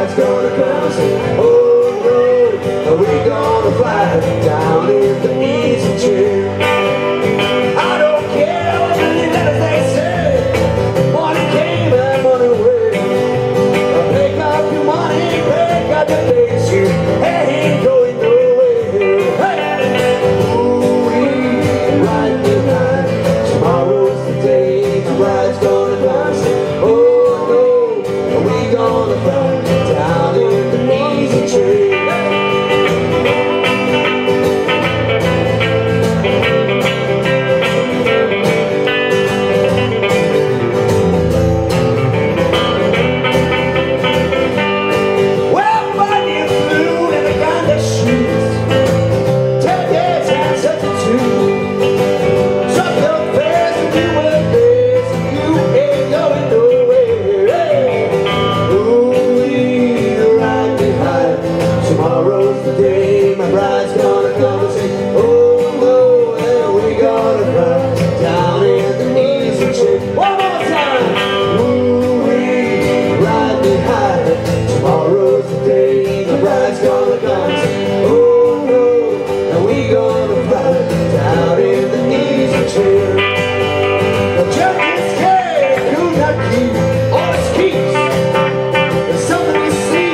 bride's gonna come and say, oh no, are we gonna fly down in the easy chair? I don't care what many letters they say, money came and money went. Pick up your money, pick up your face, you ain't going nowhere. Hey! Ooh-wee, right behind, tomorrow's the day the bride's gonna come and say, oh no, are we gonna fly down in the easy chair? Tomorrow's the day my bride's gonna come and say, oh no, where we gonna fly down in the easy chair. One more time! Ooh-wee, ride me high. Tomorrow's the day my bride's gonna come and say, oh no, and we gonna fly down in the easy chair. The judge is scared, could not keep all his keeps. There's something to see.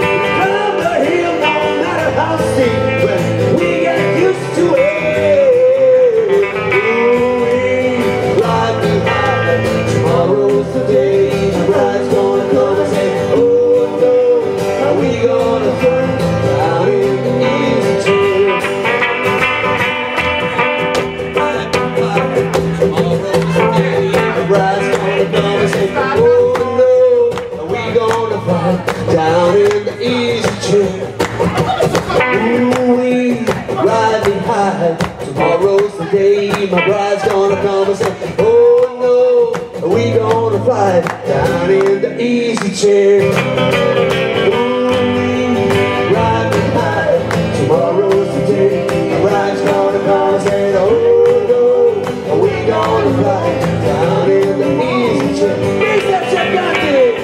When we get used to it, ooh-wee, ride me high. Tomorrow's the day the bride's gonna come and say, oh no, are we gonna fly down in the easy chair? Tomorrow's the day the bride's gonna come and say, oh no, are we gonna fly down in the easy chair? Ooh-wee, ride me high. Tomorrow's the day my bride's gonna come and say, oh no, are we gonna fly down in the easy chair? Ooh-wee, ride me high. Tomorrow's the day my bride's gonna come and say, oh no, are we gonna fly down in the easy chair? Raise that check out there!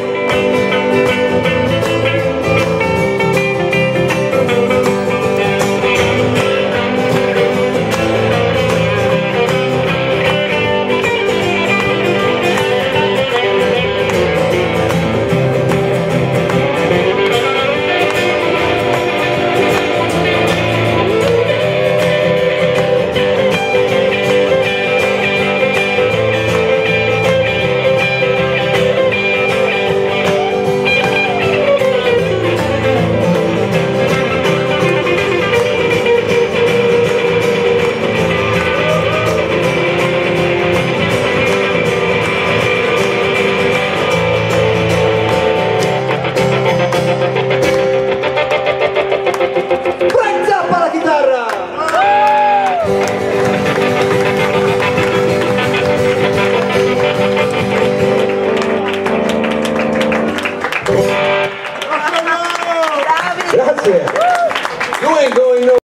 Grazie. You ain't going nowhere.